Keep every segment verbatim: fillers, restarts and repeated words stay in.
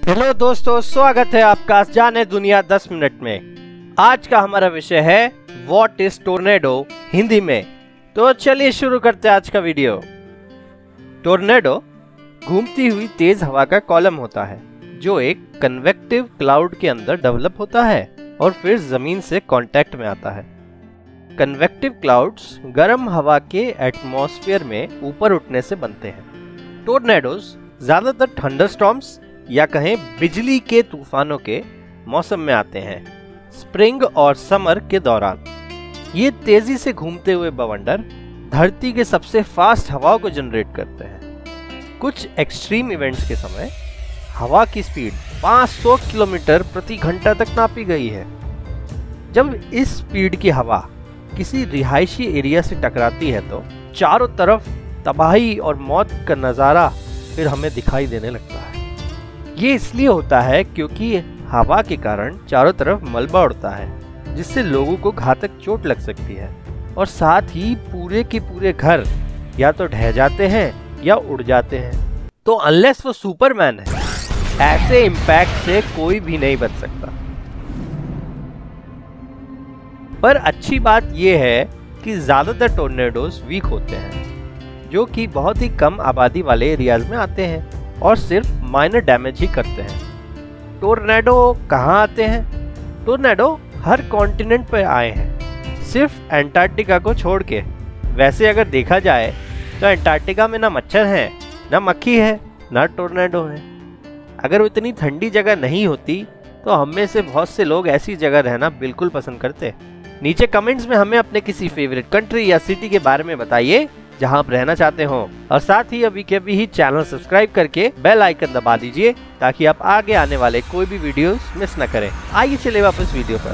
Hello दोस्तों, स्वागत है आपका जाने दुनिया दस मिनट में। आज का हमारा विषय है व्हाट इज टोर्नेडो हिंदी में। तो चलिए शुरू करते हैं आज का वीडियो। टोर्नेडो घूमती हुई तेज हवा का कॉलम होता है जो एक कन्वेक्टिव क्लाउड के अंदर डेवलप होता है और फिर जमीन से कांटेक्ट में आता है। कन्वेक्टिव क्लाउड्स गर्म हवा के एटमॉस्फेयर में ऊपर उठने से बनते हैं। टोर्नेडोज ज्यादातर थंडरस्टॉर्म्स या कहें बिजली के तूफानों के मौसम में आते हैं, स्प्रिंग और समर के दौरान। ये तेजी से घूमते हुए बवंडर धरती के सबसे फास्ट हवाओं को जनरेट करते हैं। कुछ एक्सट्रीम इवेंट्स के समय हवा की स्पीड पाँच सौ किलोमीटर प्रति घंटा तक नापी गई है। जब इस स्पीड की हवा किसी रिहायशी एरिया से टकराती है तो चारों तरफ तबाही और मौत का नज़ारा फिर हमें दिखाई देने लगता है। ये इसलिए होता है क्योंकि हवा के कारण चारों तरफ मलबा उड़ता है जिससे लोगों को घातक चोट लग सकती है और साथ ही पूरे के पूरे घर या तो ढह जाते हैं या उड़ जाते हैं। तो अनलेस वो सुपरमैन है, ऐसे इम्पैक्ट से कोई भी नहीं बच सकता। पर अच्छी बात यह है कि ज्यादातर टोर्नेडोज वीक होते हैं जो कि बहुत ही कम आबादी वाले एरियाज में आते हैं और सिर्फ माइनर डैमेज ही करते हैं। टोर्नेडो कहाँ आते हैं? टोर्नेडो हर कॉन्टिनेंट पर आए हैं, सिर्फ एंटार्क्टिका को छोड़ के। वैसे अगर देखा जाए तो एंटार्क्टिका में ना मच्छर हैं, ना मक्खी है, ना टोर्नेडो है। अगर वो इतनी ठंडी जगह नहीं होती तो हम में से बहुत से लोग ऐसी जगह रहना बिल्कुल पसंद करते। नीचे कमेंट्स में हमें अपने किसी फेवरेट कंट्री या सिटी के बारे में बताइए जहां आप रहना चाहते हो, और साथ ही अभी के अभी ही चैनल सब्सक्राइब करके बेल आइकन दबा दीजिए ताकि आप आगे आने वाले कोई भी वीडियोस मिस न करें। आइए चले वापस वीडियो पर।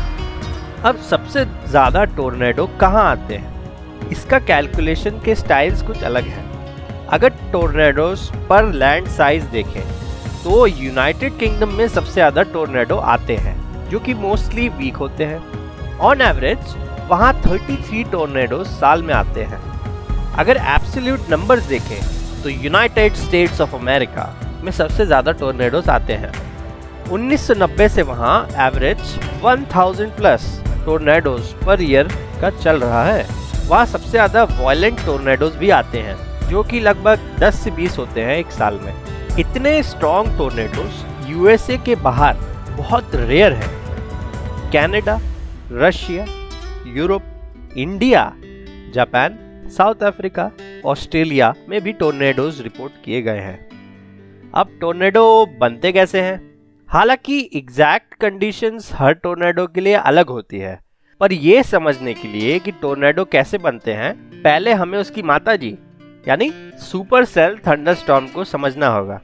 अब सबसे ज्यादा टोर्नेडो कहां आते हैं, इसका कैलकुलेशन के स्टाइल्स कुछ अलग है। अगर टोर्नेडोज पर लैंड साइज देखें तो यूनाइटेड किंगडम में सबसे ज्यादा टोर्नेडो आते हैं जो कि मोस्टली वीक होते हैं। ऑन एवरेज वहां तैंतीस टोर्नेडो साल में आते हैं। अगर एब्सोल्यूट नंबर्स देखें तो यूनाइटेड स्टेट्स ऑफ अमेरिका में सबसे ज्यादा टोर्नेडोज आते हैं। उन्नीस सौ नब्बे से वहां एवरेज एक हज़ार प्लस टोर्नेडोज पर ईयर का चल रहा है। वहां सबसे ज्यादा वायलेंट टोर्नेडोज भी आते हैं जो कि लगभग दस से बीस होते हैं एक साल में। इतने स्ट्रॉन्ग टोर्नेडोज यूएसए के बाहर बहुत रेयर है। Canada, Russia, Europe, India, Japan, South Africa, Australia में भी टोर्नेडोज रिपोर्ट किए गए हैं। अब टोर्नेडो बनते कैसे हैं? हालांकि एग्जैक्ट कंडीशंस हर टोर्नेडो के लिए अलग होती है, पर यह समझने के लिए कि टोर्नेडो कैसे बनते हैं पहले हमें उसकी माताजी यानी सुपरसेल थंडरस्टॉर्म को समझना होगा।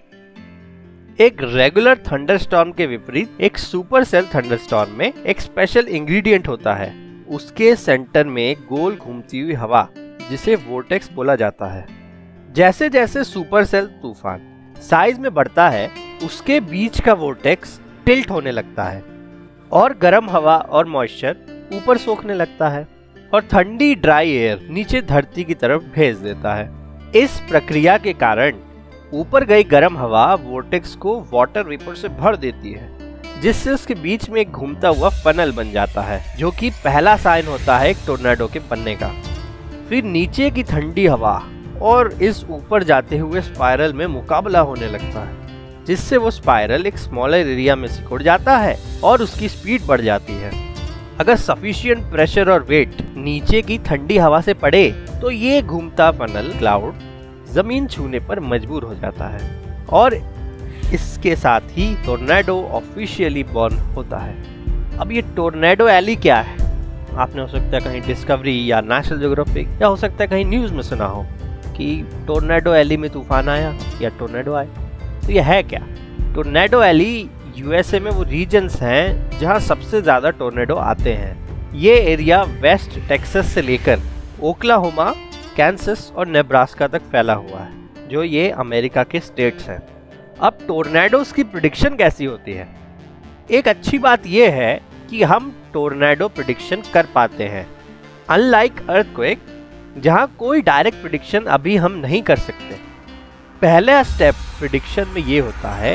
एक रेगुलर थंडरस्टॉर्म के विपरीत एक सुपरसेल थंडरस्टॉर्म में एक स्पेशल इंग्रेडिएंट होता है। उसके सेंटर में गोल घूमती हुई हवा जिसे वोर्टेक्स बोला जाता है। जैसे जैसे सुपरसेल तूफान साइज में बढ़ता है उसके बीच का वोर्टेक्स टिल्ट होने लगता है और गर्म हवा और मॉइस्चर ऊपर सोखने लगता है और ठंडी ड्राई एयर नीचे धरती की तरफ भेज देता है। इस प्रक्रिया के कारण ऊपर गई गर्म हवा वोर्टेक्स को वाटर वेपर से भर देती है जिससे उसके बीच में एक घूमता हुआ फनल बन जाता है जो कि पहला साइन होता है एक टोर्नेडो के बनने का। फिर नीचे की ठंडी हवा और इस ऊपर जाते हुए स्पाइरल में मुकाबला होने लगता है जिससे वो स्पाइरल एक स्मॉलर एरिया में सिकुड़ जाता है और उसकी स्पीड बढ़ जाती है। अगर सफिशिएंट प्रेशर और वेट नीचे की ठंडी हवा से पड़े तो ये घूमता फनल क्लाउड जमीन छूने पर मजबूर हो जाता है और इसके साथ ही टोर्नेडो ऑफिशियली बॉर्न होता है। अब ये टोर्नेडो एली क्या है? आपने हो सकता है कहीं डिस्कवरी या नेशनल ज्योग्राफिक या हो सकता है कहीं न्यूज में सुना हो कि टोर्नेडो एली में तूफान आया या टोर्नेडो आए। तो ये है क्या? टोर्नेडो एली यूएसए में वो रीजन्स हैं जहां सबसे ज्यादा टोर्नेडो आते हैं। ये एरिया वेस्ट टेक्सास से लेकर ओक्लाहोमा, कैंसस और नेब्रास्का तक फैला हुआ है जो ये अमेरिका के स्टेट्स हैं। अब टोर्नेडोज की प्रेडिक्शन कैसी होती है? एक अच्छी बात यह है कि हम टोर्नेडो प्रेडिक्शन कर पाते हैं, अनलाइक अर्थक्वेक जहां कोई डायरेक्ट प्रेडिक्शन अभी हम नहीं कर सकते। पहला स्टेप प्रेडिक्शन में ये होता है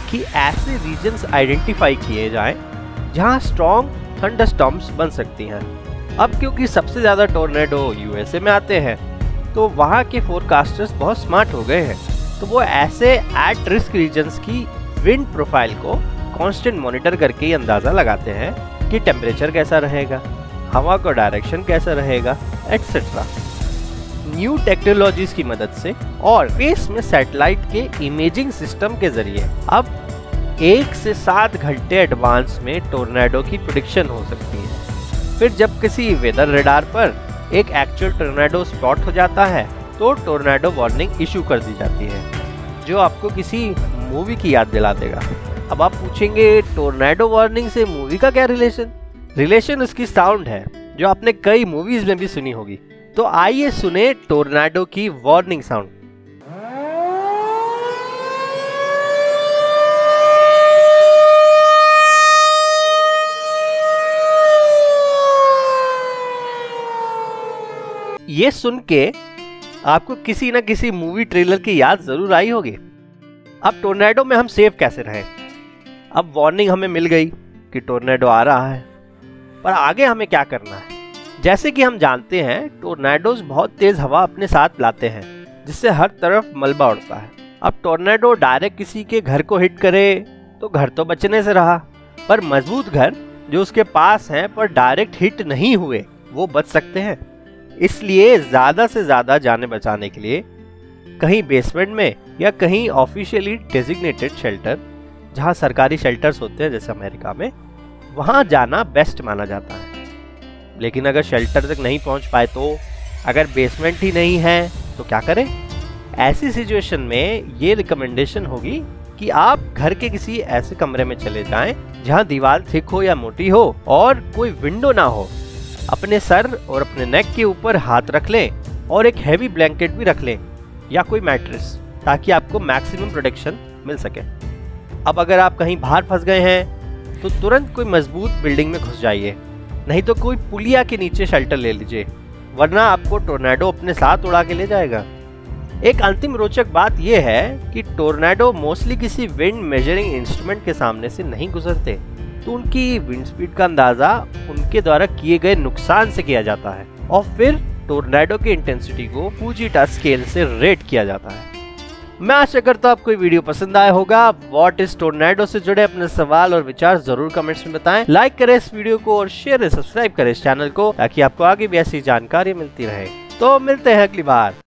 कि ऐसे रीजन्स आइडेंटिफाई किए जाएं जहां स्ट्रॉन्ग थंडरस्टॉर्म्स बन सकती हैं। अब क्योंकि सबसे ज़्यादा टोर्नेडो यूएसए में आते हैं तो वहाँ के फोरकास्टर्स बहुत स्मार्ट हो गए हैं, तो वो ऐसे एट रिस्क रीजन्स की विंड प्रोफाइल को कांस्टेंट मॉनिटर करके ही अंदाज़ा लगाते हैं कि टेम्परेचर कैसा रहेगा, हवा का डायरेक्शन कैसा रहेगा, एटसेट्रा। न्यू टेक्नोलॉजीज की मदद से और स्पेस में सैटेलाइट के इमेजिंग सिस्टम के जरिए अब एक से सात घंटे एडवांस में टोर्नेडो की प्रेडिक्शन हो सकती है। फिर जब किसी वेदर रडार पर एक एक्चुअल टोर्नेडो स्पॉट हो जाता है तो टोर्नेडो वार्निंग इशू कर दी जाती है, जो आपको किसी मूवी की याद दिला देगा। अब आप पूछेंगे टोर्नेडो वार्निंग से मूवी का क्या रिलेशन? रिलेशन उसकी साउंड है जो आपने कई मूवीज में भी सुनी होगी। तो आइए सुने टोर्नेडो की वार्निंग साउंड। ये सुन के आपको किसी न किसी मूवी ट्रेलर की याद जरूर आई होगी। अब टोर्नेडो में हम सेफ कैसे रहें? अब वार्निंग हमें मिल गई कि टोर्नेडो आ रहा है, पर आगे हमें क्या करना है? जैसे कि हम जानते हैं टोर्नेडोज बहुत तेज हवा अपने साथ लाते हैं जिससे हर तरफ मलबा उड़ता है। अब टोर्नेडो डायरेक्ट किसी के घर को हिट करे तो घर तो बचने से रहा, पर मजबूत घर जो उसके पास हैं पर डायरेक्ट हिट नहीं हुए वो बच सकते हैं। इसलिए ज़्यादा से ज़्यादा जाने बचाने के लिए कहीं बेसमेंट में या कहीं ऑफिशियली डेजिग्नेटेड शेल्टर, जहां सरकारी शेल्टर्स होते हैं जैसे अमेरिका में, वहां जाना बेस्ट माना जाता है। लेकिन अगर शेल्टर तक नहीं पहुंच पाए तो अगर बेसमेंट ही नहीं है तो क्या करें? ऐसी सिचुएशन में ये रिकमेंडेशन होगी कि आप घर के किसी ऐसे कमरे में चले जाएं जहां दीवार थिक हो या मोटी हो और कोई विंडो ना हो। अपने सर और अपने नेक के ऊपर हाथ रख लें और एक हैवी ब्लैंकेट भी रख लें या कोई मैट्रेस, ताकि आपको मैक्सिमम प्रोटेक्शन मिल सके। अब अगर आप कहीं बाहर फंस गए हैं तो तुरंत कोई मजबूत बिल्डिंग में घुस जाइए, नहीं तो कोई पुलिया के नीचे शेल्टर ले लीजिए, वरना आपको टोर्नेडो अपने साथ उड़ा के ले जाएगा। एक अंतिम रोचक बात यह है कि टोर्नेडो मोस्टली किसी विंड मेजरिंग इंस्ट्रूमेंट के सामने से नहीं गुजरते, तो उनकी विंड स्पीड का अंदाजा उनके द्वारा किए गए नुकसान से किया जाता है और फिर टोर्नेडो की इंटेंसिटी को फुजीटा स्केल से रेट किया जाता है। मैं आशा करता हूँ आपको ये वीडियो पसंद आया होगा। व्हाट इज टोर्नेडो से जुड़े अपने सवाल और विचार जरूर कमेंट्स में बताएं। लाइक करें इस वीडियो को और शेयर और सब्सक्राइब करें इस चैनल को, ताकि आपको आगे भी ऐसी जानकारी मिलती रहे। तो मिलते हैं अगली बार।